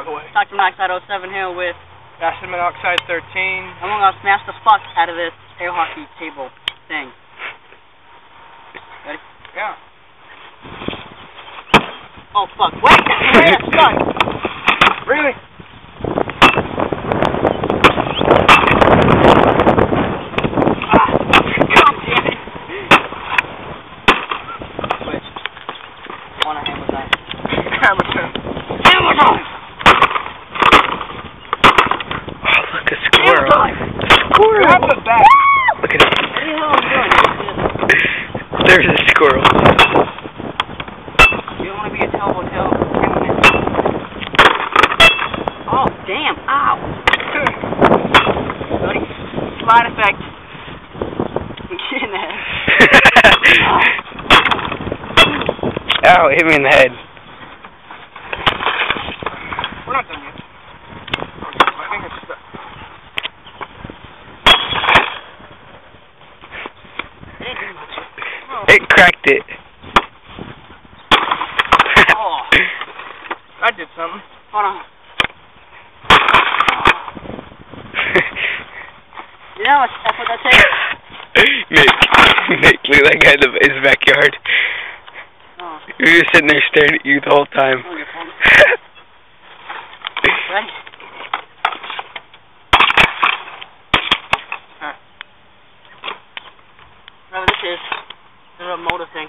away. Dr. Monoxide 07 here with Acid Monoxide 13. I'm gonna smash the fuck out of this air hockey table thing. Ready? Yeah. Oh fuck, wait! Wait, it's stuck! Really? God damn it! Switch. I want a hammer time. Hammer time. Hammer time! Oh, look, a squirrel. Squirrel! Grab the back. Look at it. What the hell am I doing? There's a squirrel. You don't want to be a telltale. Oh, damn. Ow. Ready? Slide effect. Get in the head. Ow, it hit me in the head. We're not done yet. I think it's stuck. It cracked it. Oh. I did something. Hold on. You know how much effort that takes? Nick, look at that guy in his backyard. Oh. He was sitting there staring at you the whole time. Ready? Alright. Whatever this is a motor thing.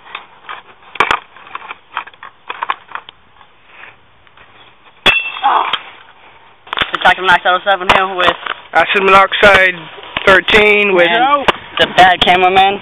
Oh. It's Dr. Monoxide 07 here with Acid Monoxide 13 with the bad cameraman.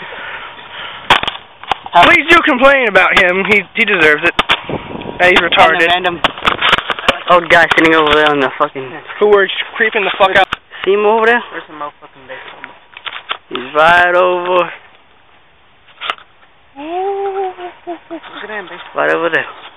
Please do complain about him. He deserves it. He's retarded. Random old guy sitting over there on the fucking. Who were creeping the fuck out. See him over there? Where's the motherfucking baseball? He's right over. Look at him, baseball. Right over there.